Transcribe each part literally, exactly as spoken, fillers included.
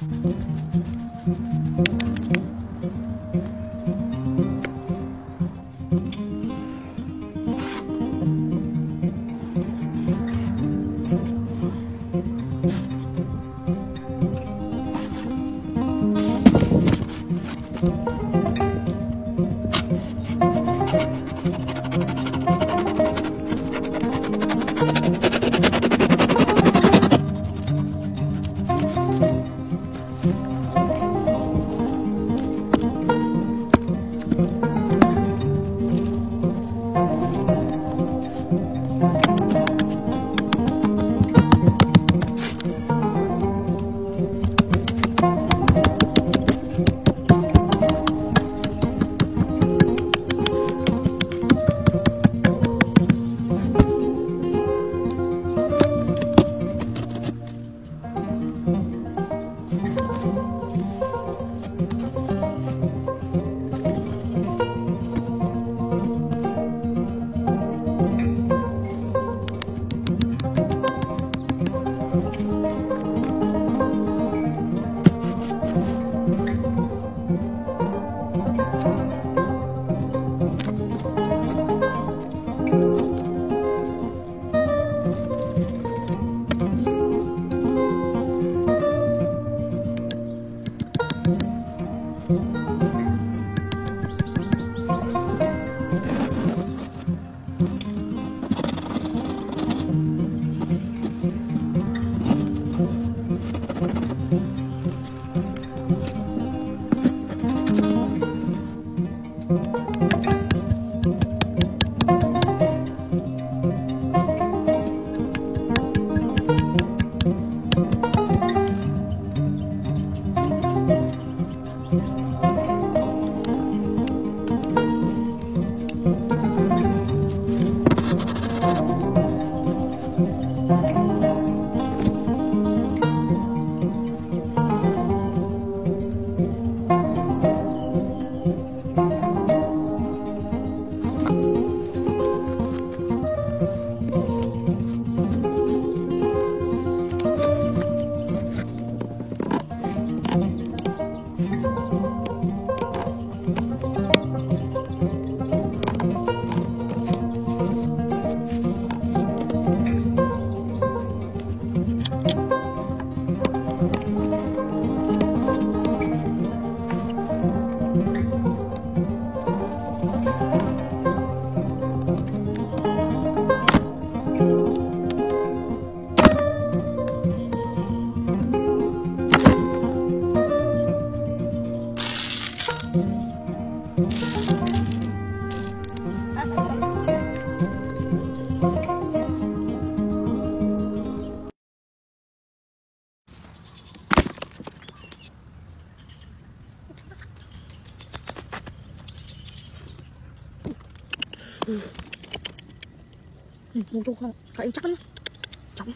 Mua chuột không? Phải chắc lắm. Chậm.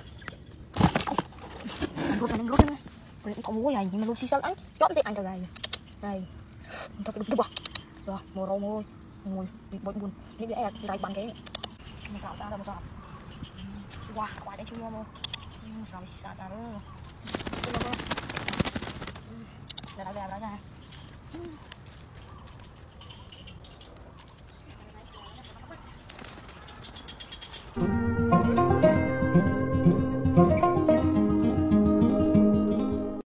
Anh rút này, anh rút này. Rồi cũng không mua vậy, nhưng mà luôn xí sớm ăn. Chót đi ăn cả gầy. Đây. Thôi cái đục à. Rồi, mua rau mua. Mua bị bội buồn. Đi đi ăn lại bằng cái. Mình cạo ra rồi mà sao? Wow, quái đấy chưa mua. Sao xa xa nữa. Đây đây đây đây.